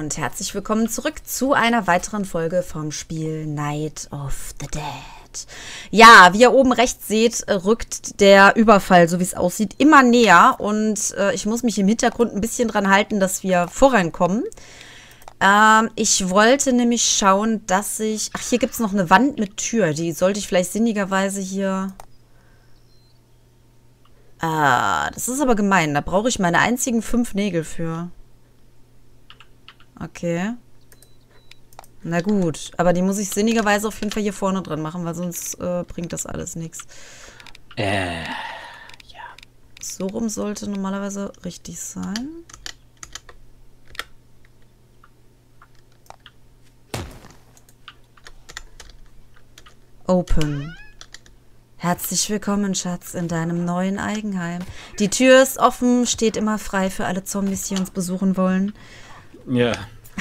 und herzlich willkommen zurück zu einer weiteren Folge vom Spiel Night of the Dead. Ja, wie ihr oben rechts seht, rückt der Überfall, so wie es aussieht, immer näher und ich muss mich im Hintergrund ein bisschen dran halten, dass wir vorankommen. Ich wollte nämlich schauen, dass ich... Ach, hier gibt es noch eine Wand mit Tür, die sollte ich vielleicht sinnigerweise hier... das ist aber gemein, da brauche ich meine einzigen 5 Nägel für. Okay. Na gut, aber die muss ich sinnigerweise auf jeden Fall hier vorne dran machen, weil sonst bringt das alles nichts. Ja. So rum sollte normalerweise richtig sein. Open. Herzlich willkommen, Schatz, in deinem neuen Eigenheim. Die Tür ist offen, steht immer frei für alle Zombies, die uns besuchen wollen. Ja.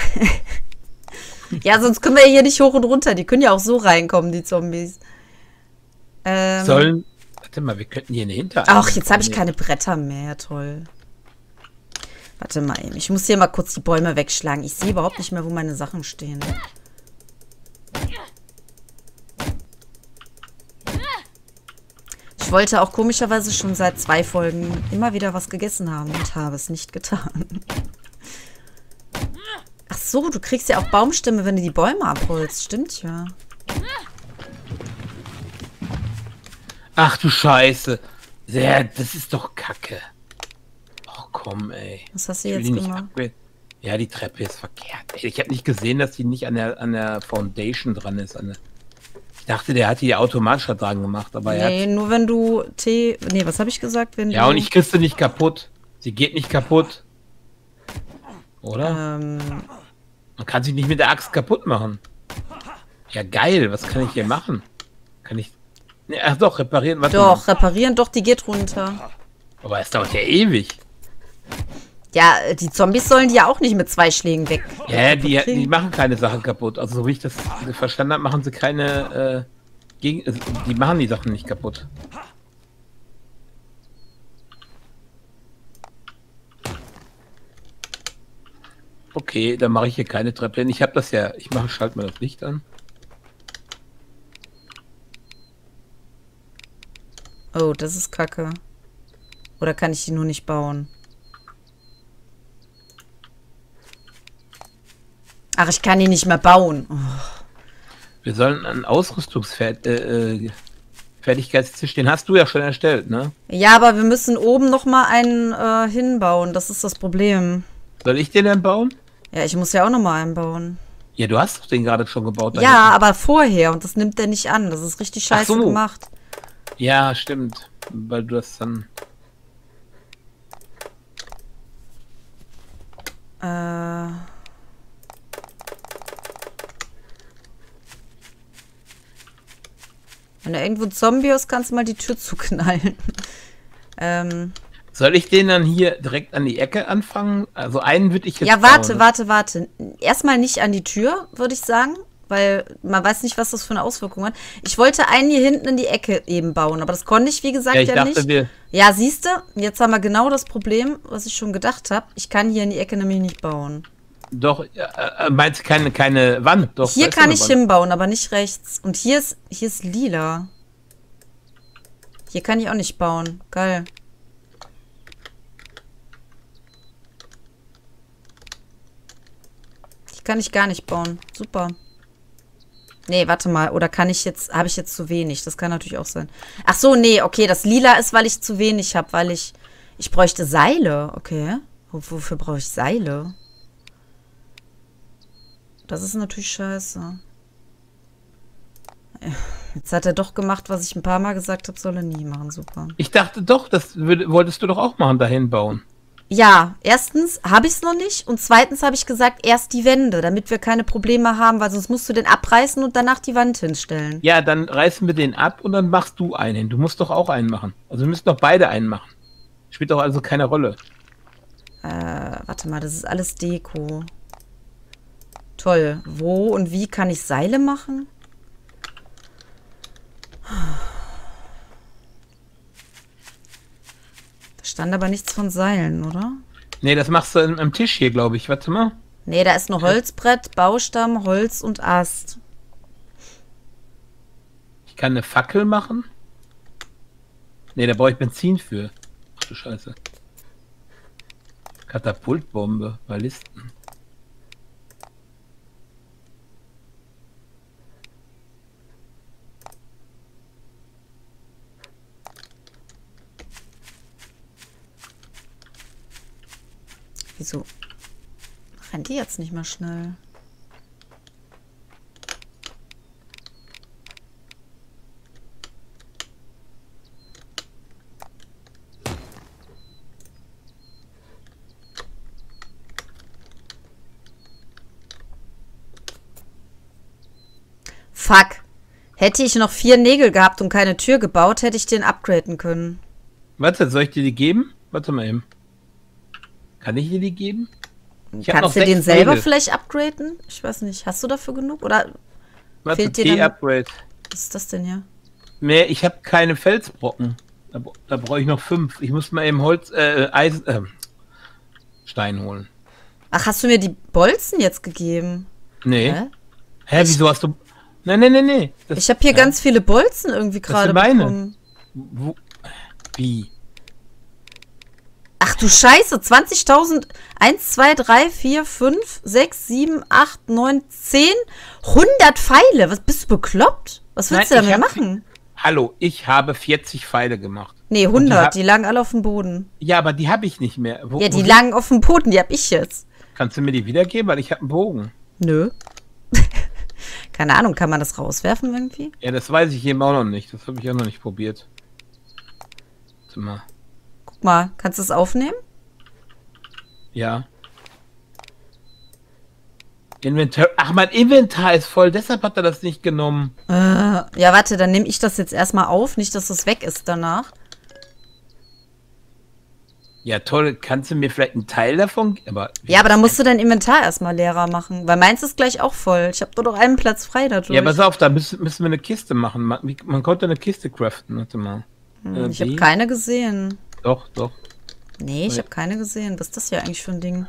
Ja, sonst können wir hier nicht hoch und runter. Die können ja auch so reinkommen, die Zombies. Warte mal, wir könnten hier eine Hintereingang. Ach, jetzt habe ich keine Bretter mehr. Toll. Warte mal eben. Ich muss hier mal kurz die Bäume wegschlagen. Ich sehe überhaupt nicht mehr, wo meine Sachen stehen. Ich wollte auch komischerweise schon seit 2 Folgen immer wieder was gegessen haben und habe es nicht getan. Ach so, du kriegst ja auch Baumstämme, wenn du die Bäume abholst. Stimmt ja. Ach du Scheiße. Ja, das ist doch Kacke. Ach komm, ey. Was hast du Ich will jetzt die nicht gemacht? upgraden. Ja, die Treppe ist verkehrt. Ey, ich habe nicht gesehen, dass die nicht an der Foundation dran ist. Ich dachte, der hat die automatisch da dran gemacht, aber Nee, nur wenn du Nee, was habe ich gesagt? Wenn ja, du... und ich kriegst sie nicht kaputt. Sie geht nicht kaputt. Oder? Man kann sie nicht mit der Axt kaputt machen. Ja, geil. Was kann ich hier machen? Kann ich... Nee, ach doch, reparieren. Warte Doch, mal. reparieren, doch, die geht runter. Aber es dauert ja ewig. Ja, die Zombies sollen die ja auch nicht mit 2 Schlägen weg. Ja, die machen keine Sachen kaputt. Also so wie ich das verstanden habe, machen sie keine... die machen die Sachen nicht kaputt. Okay, dann mache ich hier keine Treppe hin. Ich habe das ja... schalte mal das Licht an. Oh, das ist kacke. Oder kann ich die nur nicht bauen? Ach, ich kann die nicht mehr bauen. Oh. Wir sollen einen Ausrüstungsfertigkeitstisch, den hast du ja schon erstellt, ne? Ja, aber wir müssen oben noch mal einen hinbauen. Das ist das Problem. Soll ich den denn bauen? Ja, ich muss ja auch noch mal einen bauen. Ja, du hast doch den gerade schon gebaut. da Ja, hinten. aber vorher. Und das nimmt der nicht an. Das ist richtig scheiße so. gemacht. Ja, stimmt. Weil du das dann... Wenn da irgendwo ein Zombie ist, kannst du mal die Tür zuknallen. Soll ich den dann hier direkt an die Ecke anfangen? Also einen würde ich jetzt Ja, bauen. warte. Erstmal nicht an die Tür, würde ich sagen. Weil man weiß nicht, was das für eine Auswirkung hat. Ich wollte einen hier hinten in die Ecke eben bauen. Aber das konnte ich, wie gesagt, Ja, ich dachte, nicht. Ja, siehst du, jetzt haben wir genau das Problem, was ich schon gedacht habe. Ich kann hier in die Ecke nämlich nicht bauen. Doch, meinst du keine Wand? Doch, Hier da ist kann eine ich Wand. hinbauen, aber nicht rechts. Und hier ist lila. Hier kann ich auch nicht bauen. Geil. Hier kann ich gar nicht bauen. Super. Nee, warte mal. Oder habe ich jetzt zu wenig? Das kann natürlich auch sein. Ach so, nee, okay. Das Lila ist, weil ich zu wenig habe, weil ich bräuchte Seile. Okay. Wofür brauche ich Seile? Das ist natürlich scheiße. Jetzt hat er doch gemacht, was ich ein paar Mal gesagt habe, soll er nie machen. Super. Ich dachte doch, wolltest du doch auch machen, dahin bauen. Ja, erstens habe ich es noch nicht und zweitens habe ich gesagt, erst die Wände, damit wir keine Probleme haben, weil sonst musst du den abreißen und danach die Wand hinstellen. Ja, dann reißen wir den ab und dann machst du einen hin. Du musst doch auch einen machen. Also wir müssen doch beide einen machen. Spielt doch also keine Rolle. Warte mal, das ist alles Deko. Toll. Wo und wie kann ich Seile machen? Da stand aber nichts von Seilen, oder? Nee, das machst du am Tisch hier, glaube ich. Warte mal. Nee, da ist nur Holzbrett, Baustamm, Holz und Ast. Ich kann eine Fackel machen. Nee, da brauche ich Benzin für. Ach du Scheiße. Katapultbombe, Ballisten. Wieso rennt die jetzt nicht mehr schnell? Fuck. Hätte ich noch 4 Nägel gehabt und keine Tür gebaut, hätte ich den upgraden können. Warte, soll ich dir die geben? Warte mal eben. Kann ich dir die geben? Kannst du den selber vielleicht upgraden? Ich weiß nicht. Hast du dafür genug? Oder Warte, fehlt dir dann... Upgrade. Was ist das denn hier? Mehr, ich habe keine Felsbrocken. Da brauche ich noch 5. Ich muss mal eben Stein holen. Ach, hast du mir die Bolzen jetzt gegeben? Nee. Hä, wieso hast du... Nee. Ich habe hier ganz viele Bolzen irgendwie gerade bekommen. Wo? Wie? Ach du Scheiße, 20.000. 1, 2, 3, 4, 5, 6, 7, 8, 9, 10. 100 Pfeile. Was, bist du bekloppt? Was willst du damit machen? Hallo, ich habe 40 Pfeile gemacht. Nee, 100. Die lagen alle auf dem Boden. Ja, aber die habe ich nicht mehr. Ja, die lagen auf dem Boden. Die habe ich jetzt. Kannst du mir die wiedergeben? Weil ich habe einen Bogen. Nö. Keine Ahnung, kann man das rauswerfen irgendwie? Ja, das weiß ich eben auch noch nicht. Das habe ich auch noch nicht probiert. Warte mal. Guck mal, kannst du es aufnehmen? Ja. Inventar. Ach, mein Inventar ist voll, deshalb hat er das nicht genommen. Ja, warte, dann nehme ich das jetzt erstmal auf. Nicht, dass das weg ist danach. Ja, toll. Kannst du mir vielleicht einen Teil davon... Ja, aber dann musst du dein Inventar erstmal leerer machen. Weil meins ist gleich auch voll. Ich habe nur noch einen Platz frei dadurch. Ja, pass auf, da müssen wir eine Kiste machen. Man konnte eine Kiste craften. Warte mal. Ich habe keine gesehen. Doch. Nee, ich habe keine gesehen. Was ist das hier eigentlich für ein Ding?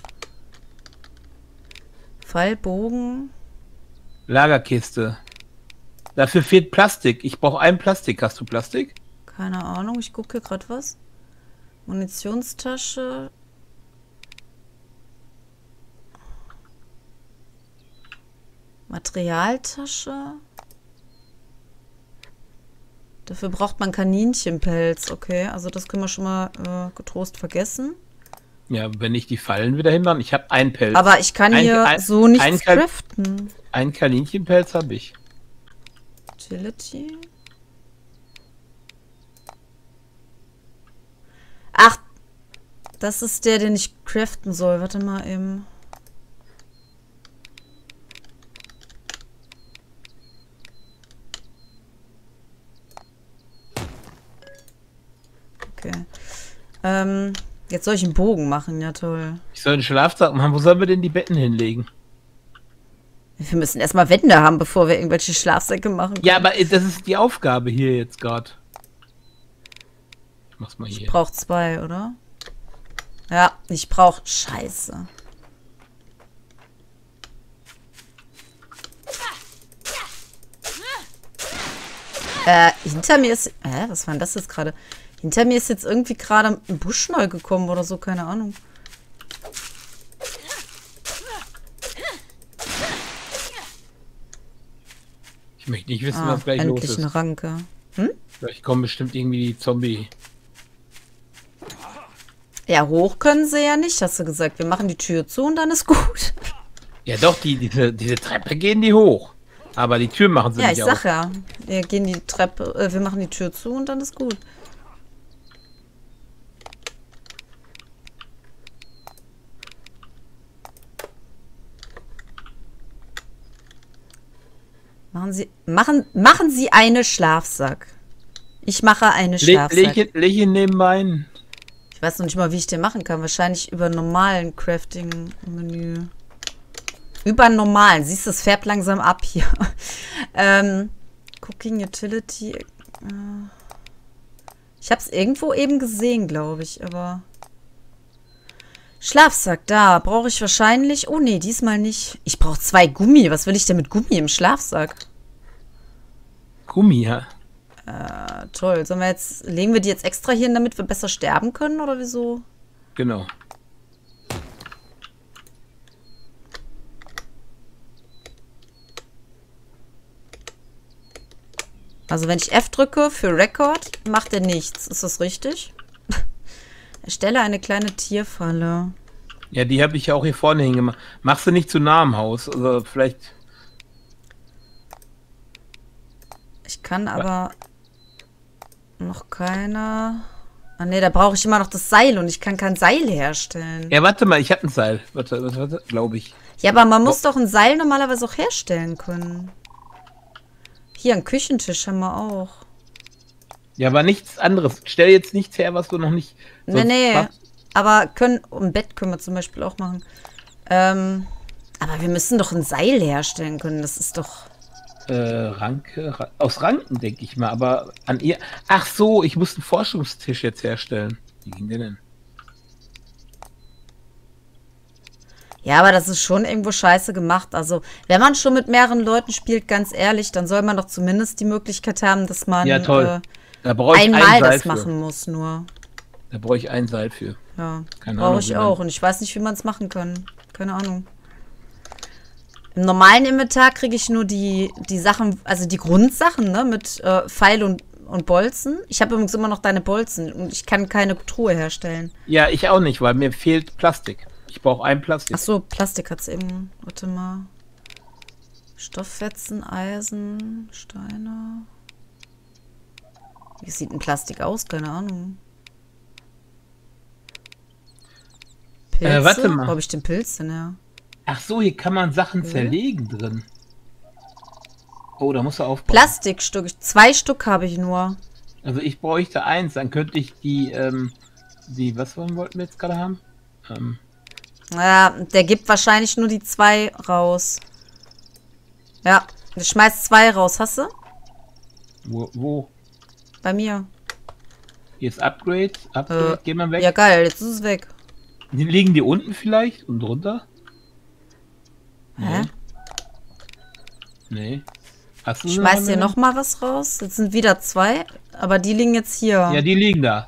Pfeilbogen. Lagerkiste. Dafür fehlt Plastik. Ich brauche ein Plastik. Hast du Plastik? Keine Ahnung, ich gucke hier gerade was. Munitionstasche. Materialtasche. Dafür braucht man Kaninchenpelz. Okay, also das können wir schon mal getrost vergessen. Ja, wenn ich die Fallen wieder hinmache. Ich habe einen Pelz. Aber ich kann hier so nichts craften. Ein Kaninchenpelz habe ich. Agility. Ach, das ist der, den ich craften soll. Warte mal eben. Okay. Jetzt soll ich einen Bogen machen. Ja, toll. Ich soll einen Schlafsack machen. Wo sollen wir denn die Betten hinlegen? Wir müssen erstmal Wände haben, bevor wir irgendwelche Schlafsäcke machen können. Ja, aber das ist die Aufgabe hier jetzt gerade. Ich mach's mal hier. Ich brauch 2, oder? Ja, ich brauch... Scheiße. Hinter mir ist... was war denn das jetzt gerade? Hinter mir ist jetzt irgendwie gerade ein Busch neu gekommen oder so, keine Ahnung. Ich möchte nicht wissen, was gleich los ist. Endlich eine Ranke. Vielleicht kommen bestimmt irgendwie die Zombie. Ja, hoch können sie ja nicht, hast du gesagt. Wir machen die Tür zu und dann ist gut. Ja doch, diese Treppe gehen die hoch. Aber die Tür machen sie nicht auf. Ja, ich sag ja. Wir machen die Tür zu und dann ist gut. Machen Sie eine Schlafsack. Ich mache eine Schlafsack. Leg ihn nebenbei. Ich weiß noch nicht mal, wie ich den machen kann. Wahrscheinlich über normalen Crafting-Menü. Über normalen. Siehst du, es färbt langsam ab hier. Cooking Utility. Ich habe es irgendwo eben gesehen, glaube ich. Aber Schlafsack, da brauche ich wahrscheinlich... Oh nee, diesmal nicht. Ich brauche 2 Gummi. Was will ich denn mit Gummi im Schlafsack? Gummi, ja. Toll. Legen wir die jetzt extra hier hin, damit wir besser sterben können, oder wieso? Genau. Also wenn ich F drücke für Record, macht er nichts. Ist das richtig? Erstelle eine kleine Tierfalle. Ja, die habe ich ja auch hier vorne hingemacht. Machst du nicht zu nah am Haus? Also vielleicht... Ich kann aber noch keine... Ah ne, da brauche ich immer noch das Seil und ich kann kein Seil herstellen. Ja, warte mal, ich habe ein Seil. Warte, glaube ich. Ja, aber man muss doch ein Seil normalerweise auch herstellen können. Hier, einen Küchentisch haben wir auch. Ja, aber nichts anderes. Stell jetzt nichts her, was du noch nicht... Nee. Aber ein Bett können wir zum Beispiel auch machen. Aber wir müssen doch ein Seil herstellen können. Das ist doch... aus Ranken, denke ich mal. Aber an ihr... Ach so, ich muss einen Forschungstisch jetzt herstellen. Wie ging der denn? Ja, aber das ist schon irgendwo scheiße gemacht. Also, wenn man schon mit mehreren Leuten spielt, ganz ehrlich, dann soll man doch zumindest die Möglichkeit haben, dass man ja, toll. Da brauche ich einmal das machen muss nur. Da brauche ich ein Seil für. Ja, brauche ich auch. Und ich weiß nicht, wie man es machen kann. Keine Ahnung. Im normalen Inventar kriege ich nur die Sachen, also die Grundsachen, ne, mit Pfeil und Bolzen. Ich habe übrigens immer noch deine Bolzen und ich kann keine Truhe herstellen. Ja, ich auch nicht, weil mir fehlt Plastik. Ich brauche ein Plastik. Ach so, Plastik hat es eben. Warte mal. Stofffetzen, Eisen, Steine. Wie sieht ein Plastik aus? Keine Ahnung. Pilze? Warte mal. Wo habe ich den Pilz denn her? Ach so, hier kann man Sachen zerlegen drin. Oh, da musst du aufpassen. Plastikstück. 2 Stück habe ich nur. Also ich bräuchte 1, dann könnte ich was wollten wir jetzt gerade haben? Ja, der gibt wahrscheinlich nur die 2 raus. Ja, der schmeißt 2 raus. Hast du? Wo? Bei mir. Hier ist Upgrade. Geh mal weg. Ja, geil, jetzt ist es weg. Liegen die unten vielleicht? Und drunter? Hä? Nee. Hast du Schmeißt dir noch mal was raus? Jetzt sind wieder 2, aber die liegen jetzt hier. Ja, die liegen da.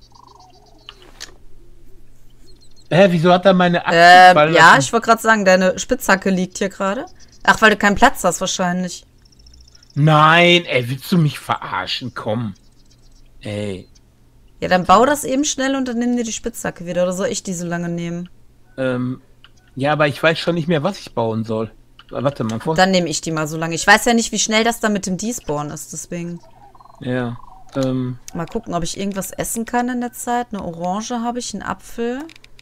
Wieso hat er meine Axt fallen lassen? Ja, ich wollte gerade sagen, deine Spitzhacke liegt hier gerade. Ach, weil du keinen Platz hast wahrscheinlich. Nein, willst du mich verarschen? Komm. Ey. Ja, dann bau das eben schnell und dann nimm dir die Spitzhacke wieder. Oder soll ich die so lange nehmen? Ja, aber ich weiß schon nicht mehr, was ich bauen soll. Warte mal. Dann nehme ich die mal so lange. Ich weiß ja nicht, wie schnell das da mit dem Despawn ist, deswegen. Ja. Mal gucken, ob ich irgendwas essen kann in der Zeit. Eine Orange habe ich, einen Apfel.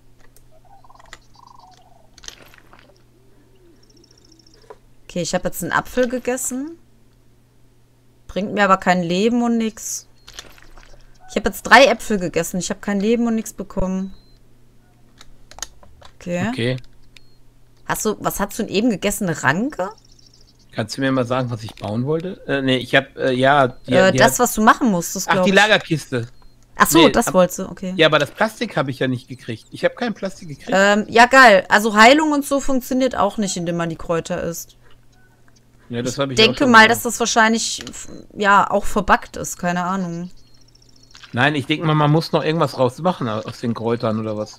Okay, ich habe jetzt einen Apfel gegessen. Bringt mir aber kein Leben und nix. Ich habe jetzt 3 Äpfel gegessen. Ich habe kein Leben und nichts bekommen. Okay. Was hast du denn eben gegessen? Eine Ranke? Kannst du mir mal sagen, was ich bauen wollte? Nee, ich habe, das, was du machen musstest, glaube ich. Ach, die Lagerkiste. Ach so, nee, das wolltest du, okay. Ja, aber das Plastik habe ich ja nicht gekriegt. Ich habe kein Plastik gekriegt. Ja, geil. Also Heilung und so funktioniert auch nicht, indem man die Kräuter isst. Ja, das habe ich denke mal, dass das wahrscheinlich, ja, auch verbuggt ist. Keine Ahnung. Nein, ich denke mal, man muss noch irgendwas rausmachen aus den Kräutern oder was.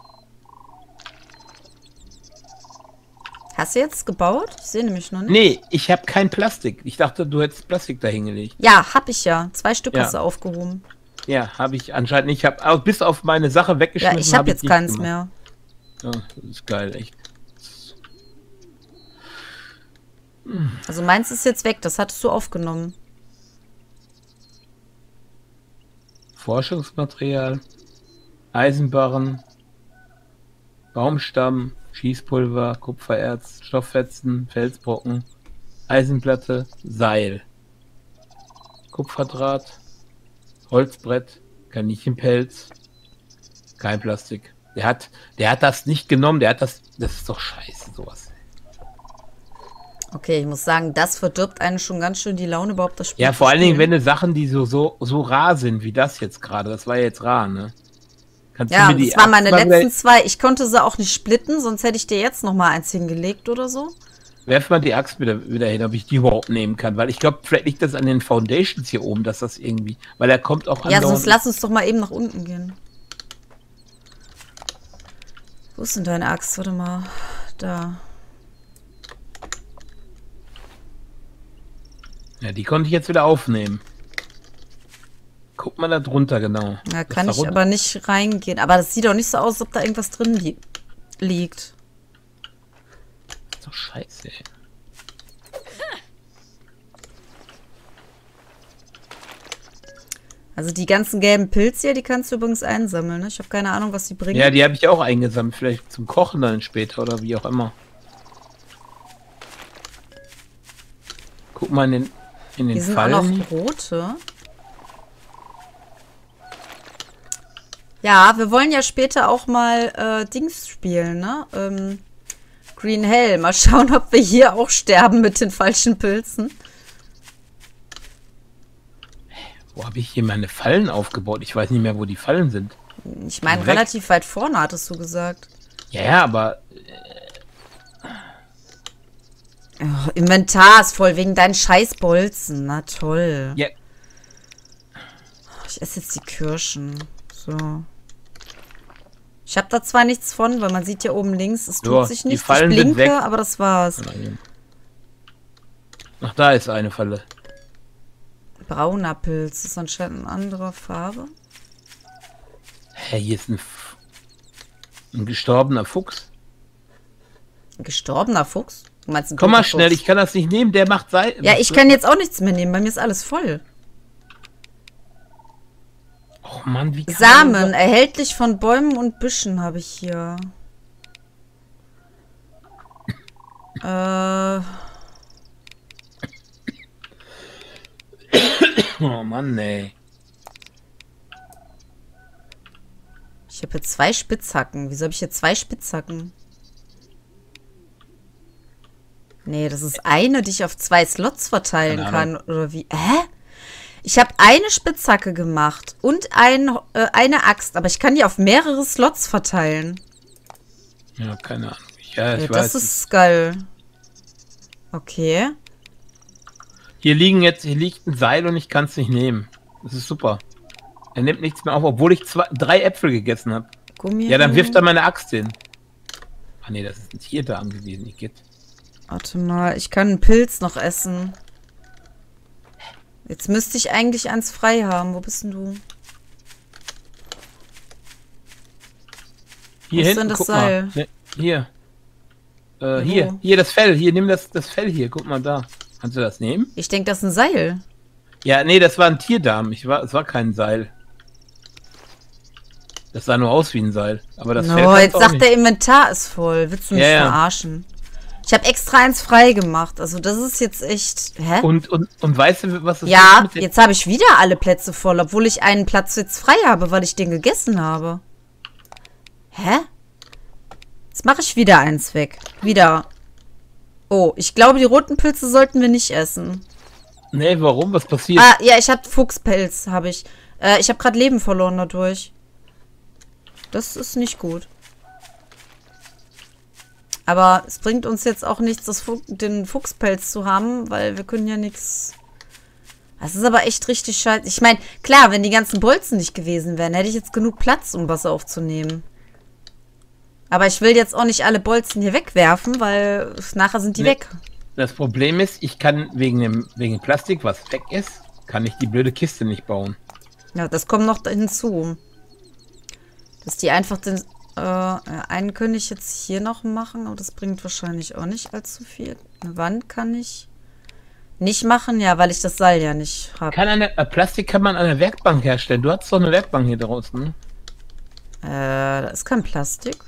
Hast du jetzt gebaut? Ich sehe nämlich noch nicht. Nee, ich habe kein Plastik. Ich dachte, du hättest Plastik da hingelegt. Ja, hab ich ja. 2 Stück hast du aufgehoben. Ja, habe ich anscheinend nicht. Ich habe bis auf meine Sache weggeschmissen. Ja, ich habe jetzt keins mehr. Ja, das ist geil, echt. Also meins ist jetzt weg. Das hattest du aufgenommen. Forschungsmaterial, Eisenbarren, Baumstamm, Schießpulver, Kupfererz, Stofffetzen, Felsbrocken, Eisenplatte, Seil, Kupferdraht, Holzbrett, Kaninchenpelz, kein Plastik. Der hat das nicht genommen, das ist doch scheiße, sowas. Okay, ich muss sagen, das verdirbt einen schon ganz schön die Laune, überhaupt das Spiel. Ja, vor allen Dingen, wenn du Sachen, die so rar sind, wie das jetzt gerade, das war ja jetzt rar, ne? Kannst Ja, du mir die das waren meine Axt mal letzten zwei. Ich konnte sie auch nicht splitten, sonst hätte ich dir jetzt noch mal eins hingelegt oder so. Werf mal die Axt wieder hin, ob ich die überhaupt nehmen kann. Weil ich glaube, vielleicht liegt das an den Foundations hier oben, dass das irgendwie... Weil er kommt auch Ja, andauernd- sonst lass uns doch mal eben nach unten gehen. Wo ist denn deine Axt? Warte mal. Da. Ja, die konnte ich jetzt wieder aufnehmen. Guck mal da drunter, genau. Da Das kann da ich runter- aber nicht reingehen. Aber das sieht doch nicht so aus, als ob da irgendwas drin liegt. Das ist doch scheiße, ey. Also die ganzen gelben Pilze hier, die kannst du übrigens einsammeln. Ne? Ich habe keine Ahnung, was die bringen. Ja, die habe ich auch eingesammelt. Vielleicht zum Kochen dann später oder wie auch immer. Guck mal in den Hier sind Fallen. auch noch rote. Ja, wir wollen ja später auch mal Dings spielen, ne? Green Hell. Mal schauen, ob wir hier auch sterben mit den falschen Pilzen. Wo habe ich hier meine Fallen aufgebaut? Ich weiß nicht mehr, wo die Fallen sind. Ich meine, Weg. relativ weit vorne, hattest du gesagt. Ja, aber Oh, Inventar ist voll wegen deinen Scheißbolzen. Na toll. ja, Ich esse jetzt die Kirschen. So. Ich habe da zwar nichts von, weil man sieht ja oben links, es tut So, sich die nichts. Ich Fallen sind blinke, weg. aber das war's. ach, da ist eine Falle. Brauner Pilz. Das ist anscheinend eine andere Farbe. Hä, hier ist ein gestorbener Fuchs. Ein gestorbener Fuchs? Du meinst ein Komm mal toter schnell, Fuchs? ich kann das nicht nehmen, der macht Seil. Ja, ich kann jetzt auch nichts mehr nehmen. Bei mir ist alles voll. Oh Mann, wie kann Samen, man erhältlich von Bäumen und Büschen habe ich hier. Oh Mann, ey. Ich habe hier 2 Spitzhacken. Wieso habe ich hier 2 Spitzhacken? Nee, das ist eine, die ich auf 2 Slots verteilen Keine kann. Oder wie? Ich habe eine Spitzhacke gemacht und eine Axt, aber ich kann die auf mehrere Slots verteilen. Ja, keine Ahnung. Ja, ich Ja, weiß. das ist geil. Okay. Hier liegt ein Seil und ich kann es nicht nehmen. Das ist super. Er nimmt nichts mehr auf, obwohl ich 3 Äpfel gegessen habe. Gummi. Ja, dann wirft er meine Axt hin. Ah nee, das ist ein Tierdarm gewesen. Ich geht. Warte mal, ich kann einen Pilz noch essen. Jetzt müsste ich eigentlich eins frei haben. Wo bist denn du? Hier Wo ist hinten, denn das guck Seil? mal. Ne, hier. Wo? Hier das Fell. Hier, nimm das Fell hier. Guck mal da. Kannst du das nehmen? Ich denke, das ist ein Seil. Ja, nee, das war ein Tierdarm. Es war kein Seil. Das sah nur aus wie ein Seil. Aber das Fell No, kannst jetzt du auch sagt nicht. der Inventar ist voll. Willst du mich Ja, ja. verarschen? Ich habe extra eins frei gemacht. Also das ist jetzt echt... Hä? Und weißt du, was das Ja, ist mit den- jetzt habe ich wieder alle Plätze voll, obwohl ich einen Platz jetzt frei habe, weil ich den gegessen habe. Hä? Jetzt mache ich wieder eins weg. Wieder. Oh, ich glaube, die roten Pilze sollten wir nicht essen. Nee, warum? Was passiert? Ah, ja, ich habe Fuchspelz, habe ich. Ich habe gerade Leben verloren dadurch. Das ist nicht gut. Aber es bringt uns jetzt auch nichts, den Fuchspelz zu haben, weil wir können ja nichts... Das ist aber echt richtig scheiße. Ich meine, klar, wenn die ganzen Bolzen nicht gewesen wären, hätte ich jetzt genug Platz, um was aufzunehmen. Aber ich will jetzt auch nicht alle Bolzen hier wegwerfen, weil nachher sind die Nee. weg. Das Problem ist, ich kann wegen dem Plastik, was weg ist, kann ich die blöde Kiste nicht bauen. Ja, das kommt noch hinzu. Dass die einfach den... einen könnte ich jetzt hier noch machen, aber das bringt wahrscheinlich auch nicht allzu viel. Eine Wand kann ich nicht machen, ja, weil ich das Seil ja nicht habe. Plastik kann man an der Werkbank herstellen. Du hast doch eine Werkbank hier draußen, ne? Da ist kein Plastik.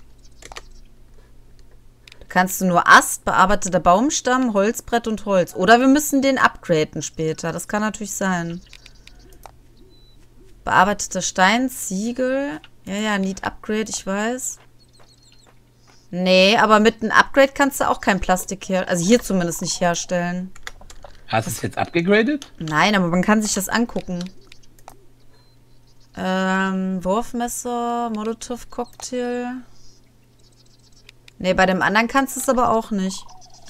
Da kannst du nur Ast, bearbeiteter Baumstamm, Holzbrett und Holz. Oder wir müssen den upgraden später. Das kann natürlich sein. Bearbeiteter Stein, Ziegel. Ja, Need Upgrade, ich weiß. Nee, aber mit einem Upgrade kannst du auch kein Plastik her... Also hier zumindest nicht herstellen. Hast du es jetzt abgegradet? Nein, aber man kann sich das angucken. Wurfmesser, Molotow-Cocktail. Nee, bei dem anderen kannst du es aber auch nicht.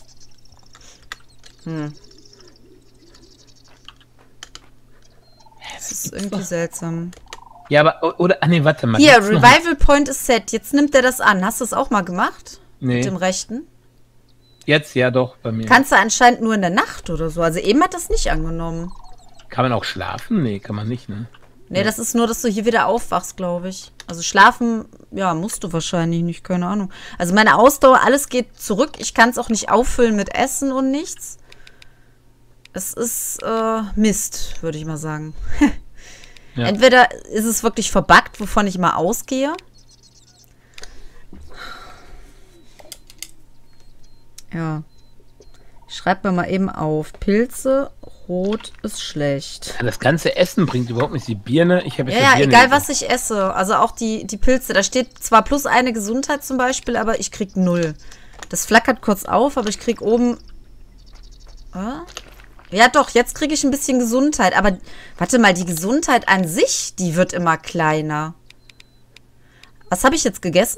Das ist irgendwie seltsam. Ja, aber, oder, nee, warte mal. Hier, Revival Point ist set. Jetzt nimmt er das an. Hast du es auch mal gemacht? Nee. Mit dem rechten? Jetzt, ja doch, bei mir. Kannst du anscheinend nur in der Nacht oder so. Also eben hat das nicht angenommen. Kann man auch schlafen? Nee, kann man nicht, ne? Nee, das ist nur, dass du hier wieder aufwachst, glaube ich. Also schlafen, ja, musst du wahrscheinlich nicht, keine Ahnung. Also meine Ausdauer, alles geht zurück. Ich kann es auch nicht auffüllen mit Essen und nichts. Es ist Mist, würde ich mal sagen. Ja. Entweder ist es wirklich verbuggt, wovon ich mal ausgehe. Ja. Ich schreibe mir mal eben auf. Pilze, rot ist schlecht. Ja, das ganze Essen bringt überhaupt nicht die Birne. Ich habe ja, egal was ich esse. Also auch die Pilze. Da steht zwar plus eine Gesundheit zum Beispiel, aber ich krieg 0. Das flackert kurz auf, aber ich krieg oben... Ja doch, jetzt kriege ich ein bisschen Gesundheit. Aber warte mal, die Gesundheit an sich, die wird immer kleiner. Was habe ich jetzt gegessen?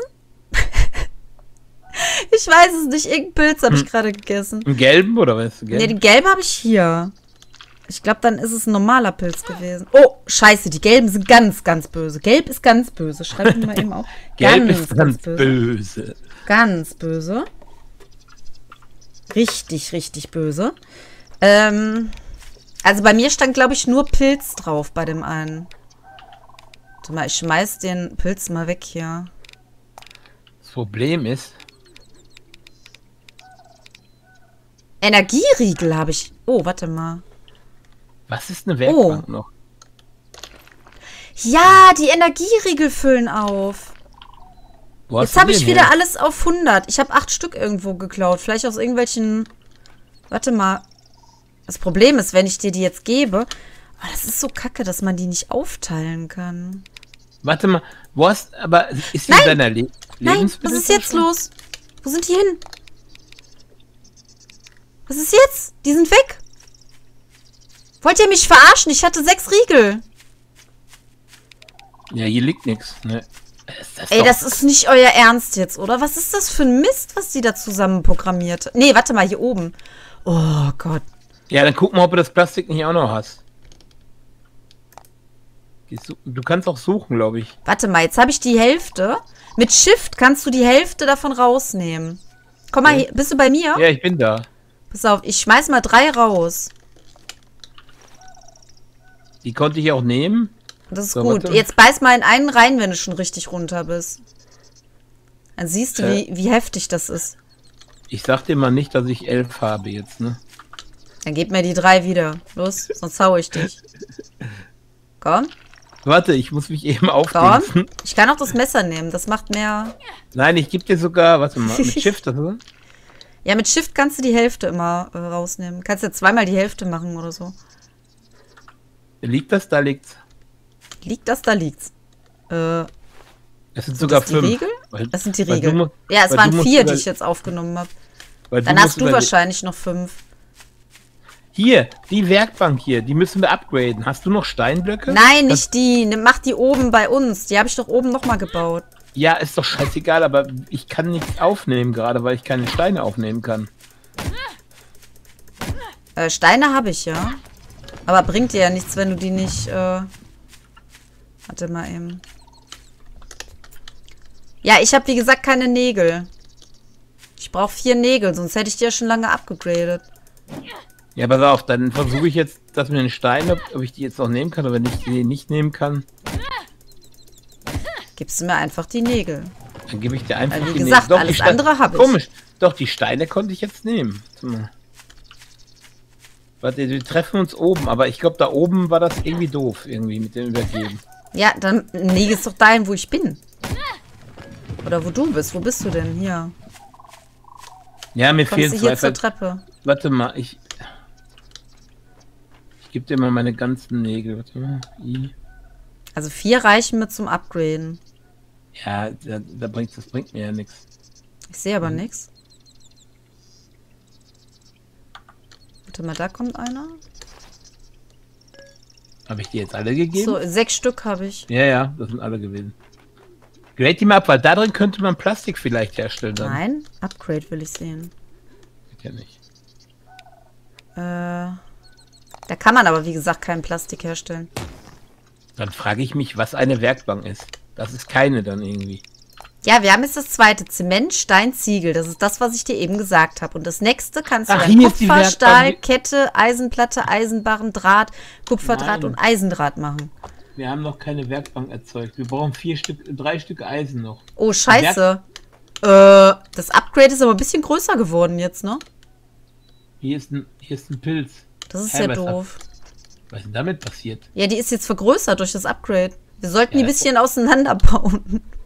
Ich weiß es nicht. Irgendeinen Pilz habe ich gerade gegessen. Einen gelben oder was? Ne, den gelben habe ich hier. Ich glaube, dann ist es ein normaler Pilz gewesen. Oh, scheiße, die gelben sind ganz, ganz böse. Gelb ist ganz böse. Schreib mir mal eben auf. Gelb ist ganz böse. Ganz böse. Richtig, richtig böse. Also bei mir stand, glaube ich, nur Pilz drauf bei dem einen. Warte mal, ich schmeiß den Pilz mal weg hier. Das Problem ist... Energieriegel habe ich. Oh, warte mal. Was ist eine Werkbank noch? Ja, die Energieriegel füllen auf. Jetzt habe ich wieder alles auf 100. Ich habe 8 Stück irgendwo geklaut. Vielleicht aus irgendwelchen... Warte mal. Das Problem ist, wenn ich dir die jetzt gebe... Oh, das ist so kacke, dass man die nicht aufteilen kann. Warte mal. Wo hast... Aber ist die in deiner Lebensmittel? Nein, was ist jetzt los? Wo sind die hin? Was ist jetzt? Die sind weg. Wollt ihr mich verarschen? Ich hatte 6 Riegel. Ja, hier liegt nichts. Ne? Ey, das ist nicht euer Ernst jetzt, oder? Was ist das für ein Mist, was die da zusammen programmiert? Nee, warte mal, hier oben. Oh Gott. Ja, dann guck mal, ob du das Plastik nicht auch noch hast. Du kannst auch suchen, glaube ich. Warte mal, jetzt habe ich die Hälfte. Mit Shift kannst du die Hälfte davon rausnehmen. Komm mal, hier, bist du bei mir? Ja, ich bin da. Pass auf, ich schmeiß mal 3 raus. Die konnte ich auch nehmen. Das ist so, gut. Warte. Jetzt beiß mal in einen rein, wenn du schon richtig runter bist. Dann siehst du, wie heftig das ist. Ich sag dir mal nicht, dass ich 11 habe jetzt, ne? Dann gib mir die 3 wieder. Los, sonst hau ich dich. Komm. Warte, ich muss mich eben aufdingsen. Komm. Ich kann auch das Messer nehmen, das macht mehr... Nein, ich gebe dir sogar... Warte mal, mit Shift, oder? Ja, mit Shift kannst du die Hälfte immer rausnehmen. Kannst ja zweimal die Hälfte machen oder so. Liegt das? Da liegt's. Liegt das? Da liegt's. Es sind sogar 5. Riegel? Das sind die Riegel. Ja, es waren 4, die ich jetzt aufgenommen habe. Dann hast du wahrscheinlich noch 5. Hier, die Werkbank hier, die müssen wir upgraden. Hast du noch Steinblöcke? Nein, nicht die. Mach die oben bei uns. Die habe ich doch oben nochmal gebaut. Ja, ist doch scheißegal, aber ich kann nichts aufnehmen gerade, weil ich keine Steine aufnehmen kann. Steine habe ich, ja. Aber bringt dir ja nichts, wenn du die nicht... Warte mal eben. Ja, ich habe wie gesagt keine Nägel. Ich brauche 4 Nägel, sonst hätte ich die ja schon lange abgegradet. Ja, pass auf, dann versuche ich jetzt, dass mit den Steinen, ob ich die jetzt noch nehmen kann, oder wenn ich die nicht nehmen kann. Gibst du mir einfach die Nägel. Dann gebe ich dir einfach die Nägel. Wie gesagt, Doch, alles andere habe ich. Komisch. Doch, die Steine konnte ich jetzt nehmen. Warte, wir treffen uns oben, aber ich glaube, da oben war das irgendwie doof, irgendwie mit dem Übergeben. Ja, dann Nägel ist doch dahin, wo ich bin. Oder wo du bist. Wo bist du denn? Hier. Ja, mir fehlen hier zur Treppe. Warte mal, ich gebe dir mal meine ganzen Nägel. Warte mal. Also 4 reichen mir zum Upgraden. Ja, das bringt mir ja nichts. Ich sehe aber nichts. Warte mal, da kommt einer. Habe ich dir jetzt alle gegeben? So, 6 Stück habe ich. Ja, ja, das sind alle gewesen. Grade die mal ab, weil da drin könnte man Plastik vielleicht herstellen. Dann. Nein, Upgrade will ich sehen. Geht ja nicht. Da kann man aber, wie gesagt, kein Plastik herstellen. Dann frage ich mich, was eine Werkbank ist. Das ist keine dann irgendwie. Ja, wir haben jetzt das zweite. Zement, Stein, Ziegel. Das ist das, was ich dir eben gesagt habe. Und das nächste kannst du Ach, dann hier ist die Kupfer, Stahl, Werkbank. Kette, Eisenplatte, Eisenbarren, Draht, Kupferdraht Nein. und Eisendraht machen. Wir haben noch keine Werkbank erzeugt. Wir brauchen 3 Stück Eisen noch. Oh, scheiße. Das Upgrade ist aber ein bisschen größer geworden jetzt, ne? Hier ist ein Pilz. Das ist Hä, ja was doof. Was ist denn damit passiert? Ja, die ist jetzt vergrößert durch das Upgrade. Wir sollten Ja, die ein bisschen auseinander bauen.